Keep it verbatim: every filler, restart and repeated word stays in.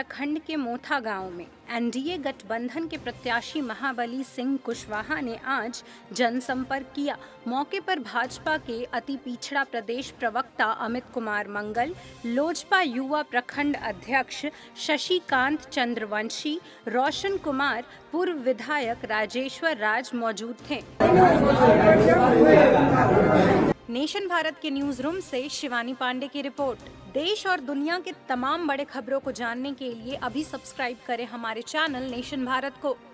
प्रखंड के मोथा गांव में एनडीए गठबंधन के प्रत्याशी महाबली सिंह कुशवाहा ने आज जनसंपर्क किया। मौके पर भाजपा के अति पिछड़ा प्रदेश प्रवक्ता अमित कुमार मंगल, लोजपा युवा प्रखंड अध्यक्ष शशिकांत चंद्रवंशी, रोशन कुमार, पूर्व विधायक राजेश्वर राज मौजूद थे। नेशन भारत के न्यूज रूम से शिवानी पांडे की रिपोर्ट। देश और दुनिया के तमाम बड़े खबरों को जानने के लिए अभी सब्सक्राइब करें हमारे चैनल नेशन भारत को।